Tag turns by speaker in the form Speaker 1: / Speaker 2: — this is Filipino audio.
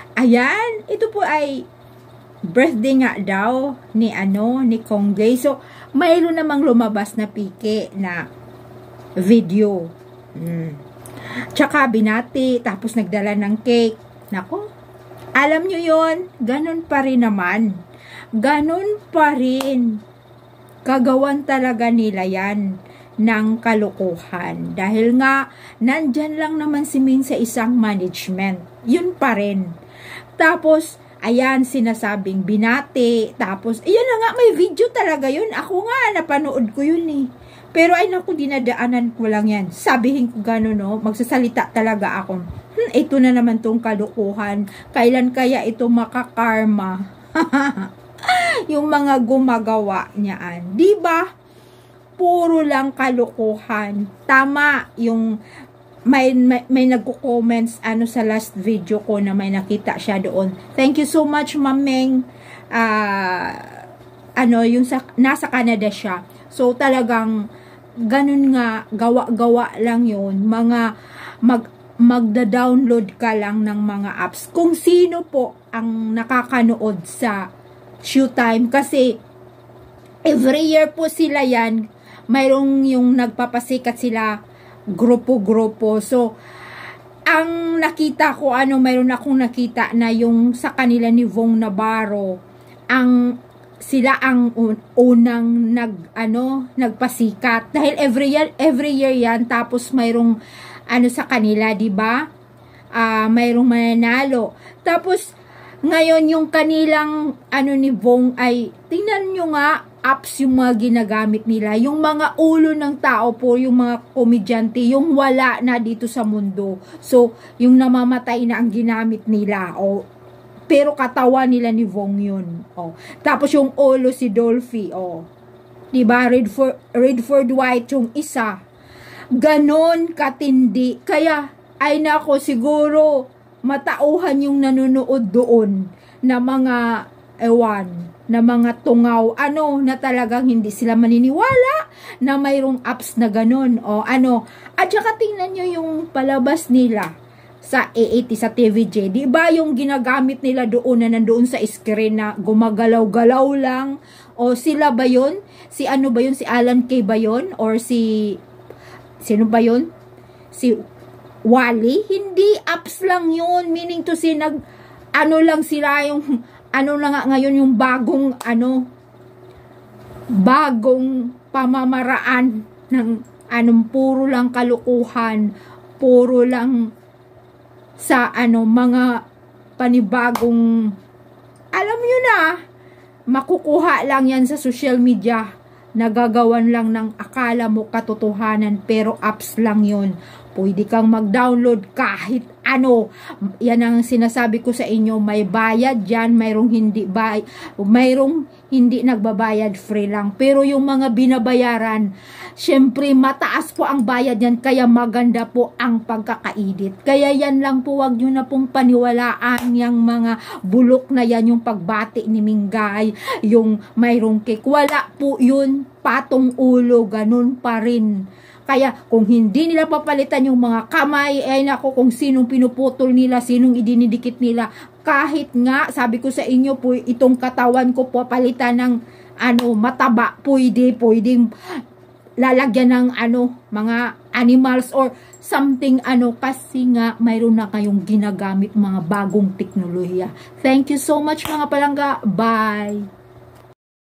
Speaker 1: Ayan, ito po ay birthday nga daw ni Conggay. So, mayroon namang lumabas na pike na video. Tsaka binati, tapos nagdala ng cake. Nako, alam nyo yon, ganun pa rin naman. Ganun pa rin. Kagawan talaga nila yan ng kalukuhan. Dahil nga, nandyan lang naman si Ming sa isang management. Yun pa rin. Tapos, ayan, sinasabing binati. Tapos, ayan na nga, may video talaga yun. Ako nga, napanood ko yun eh. Pero ay naku, dinadaanan ko lang yan. Sabihin ko gano'n, no? Magsasalita talaga ako. Ito na naman tong kalukuhan. Kailan kaya ito makakarma? Yung mga gumagawa niyaan. Diba? Puro lang kalukuhan. Tama yung may nagko-comments sa last video ko na may nakita siya doon. Thank you so much, Mameng. Yung nasa Canada siya. So talagang ganun nga, gawa-gawa lang yun. Magda-download ka lang ng mga apps. Kung sino po ang nakakanood sa Showtime. Kasi every year po sila yan. Mayroong yung nagpapasikat sila grupo-grupo. So, ang nakita ko, mayroon akong nakita na yung sa kanila ni Vong Navarro, sila ang unang nagpasikat. Dahil every year yan, tapos mayroong sa kanila, di ba? Mayroong mananalo. Tapos, ngayon yung kanilang ni Vong ay, tingnan nyo nga, apps yung mga ginagamit nila. Yung mga ulo ng tao po, yung mga komedyante, yung wala na dito sa mundo. So, yung namamatay na ang ginamit nila. Pero katawan nila ni Vong yun. Tapos yung ulo si Dolphy. Diba? Redford White yung isa. Ganon katindi. Kaya, ay nako, siguro, matauhan yung nanonood doon na mga na mga tungaw, na talagang hindi sila maniniwala na mayroong apps na ganon. At saka tingnan nyo yung palabas nila sa A80 sa TVJ. Di ba yung ginagamit nila doon na nandoon sa screen na gumagalaw-galaw lang? O sila ba yun? Si ba yun? Si Alan Kay ba yun? Or sino ba yun? Si Wally? Hindi, apps lang yun. Meaning to say, lang sila yung na nga ngayon yung bagong pamamaraan ng puro lang kalukuhan, puro lang sa mga panibagong, alam nyo na, makukuha lang yan sa social media, nagagawan lang ng akala mo katotohanan, pero apps lang yun. Pwede kang mag-download kahit yan ang sinasabi ko sa inyo, may bayad dyan, mayroong hindi nagbabayad, free lang. Pero yung mga binabayaran, syempre mataas po ang bayad yan, kaya maganda po ang pagkakaedit. Kaya yan lang po, wag nyo na pong paniwalaan yung mga bulok na yan, yung pagbati ni Minggay, yung mayroong cake. Wala po yun, patong ulo, ganun pa rin. Kaya kung hindi nila papalitan yung mga kamay, ay nako, kung sinong pinuputol nila, sinong idinidikit nila, kahit nga, sabi ko sa inyo po, itong katawan ko po, palitan ng mataba, pwedeng lalagyan ng mga animals or something kasi nga mayroon na kayong ginagamit mga bagong teknolohiya. Thank you so much mga palangga. Bye!